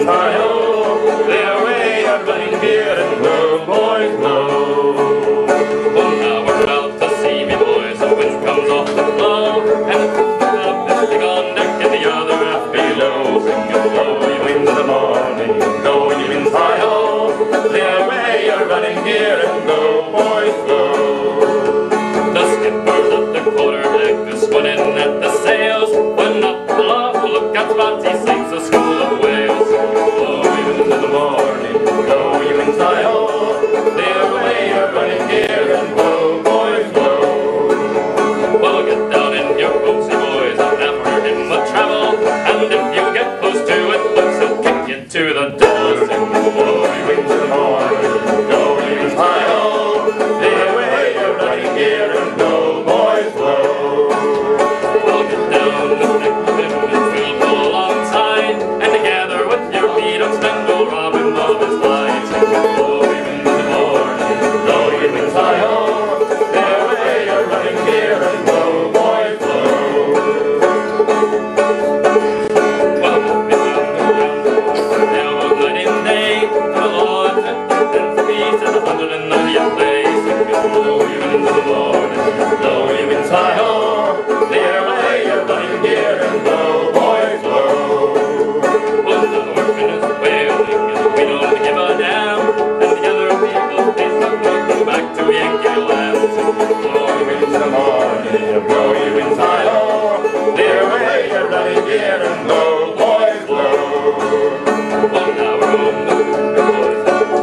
winds high-ho, their way of running here and blow, boys blow. Well, now we're out to sea, me boys, the wind comes off the flow, and the big on deck and the other half below. Sing and blow, ye winds of the morning, blow, ye winds high-ho, their way of running here and blow, boys blow. The skipper's at the quarter-deck, is squinting at the sails, when up aloft to look at spots, he sings a school of whales. Blow, ye winds of the morning, blow, ye winds high-ho, their way of running here and blow, boys blow. Well, get down in your boats, ye boys, and after him we'll travel, and if you get close to it, looks he'll kick you to the devil. Sing, blow, ye winds of the morning, blow, ye winds high-ho, their way of running here and blow, boys blow. Well, get down the deck of him, and we'll pull alongside, and together with your lead oxmen we'll rob him of his life. Sing, blow, ye winds of the morning, blow, ye winds high-ho, their way of running here and blow, boys blow. Well, we'll be down the ground, there was night and day, the Lord and feet at 190th place. Sing, blow, ye winds of the morning, blow, ye winds high-ho, their way of running here and blow, boys blow. Well, now we're finished whaling, and we don't give a damn, and the other people taste of looking back to Yankee land. Sing, blow, ye winds of the morning, blow, ye winds high-ho, their way of running here and blow, boys blow. Well, now we're home, the boys.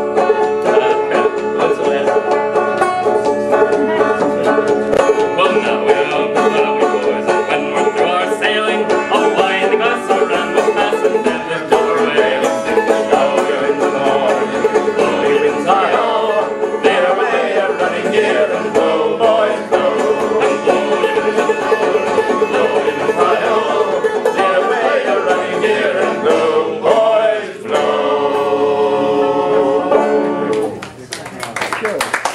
Well, now we're on the Maui, boys, and when we're through our sailing, I'll fly the glass around with pass and then lift over whaling. Sing, blow, ye winds of the morning, blow, ye winds high-ho, their way of running here and blow, boys blow. And blow, ye winds of the morning, blow, ye winds high-ho, their way of running here and blow, boys blow. Good.